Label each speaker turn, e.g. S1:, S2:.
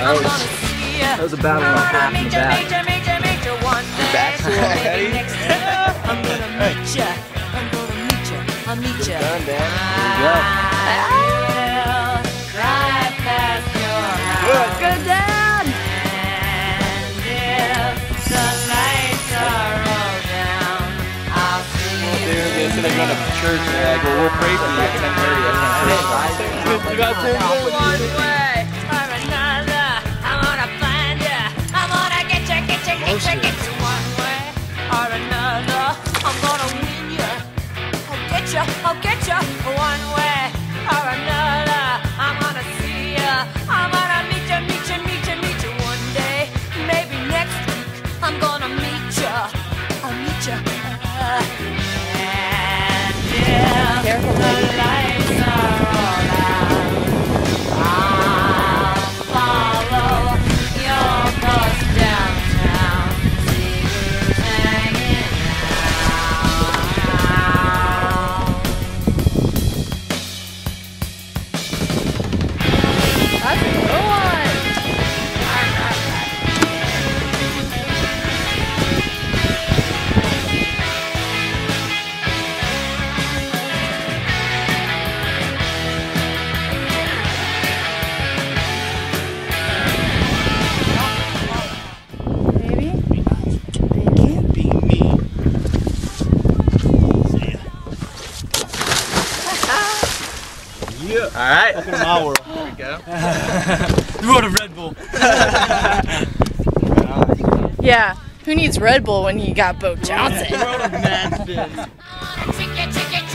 S1: That was a battle off in the back.
S2: Your back's a little heavy.
S3: I'm gonna meet ya. I'm gonna meet ya. I'll meet ya.
S2: Done, Dan.
S1: There you go.
S3: Good, Dad.
S2: So they're going to church and they're like, well, we'll pray for you at 10:30. You got 10 minutes.
S3: One way or another, I'm gonna find ya. I'm gonna get ya. One way or another, I'm gonna win ya. I'll get ya. One way or another, I'm gonna see ya. I'm gonna meet ya. One day, maybe next week, I'm gonna meet ya. I'll meet ya. Careful, the lights are all out. I'll follow your bus downtown. See who's hanging out. That's a good one.
S2: All right.
S1: Welcome to my world.
S2: There we go.
S1: You wrote a Red Bull.
S4: Yeah, who needs Red Bull when you got Bo Johnson?
S1: You wrote a mad spin.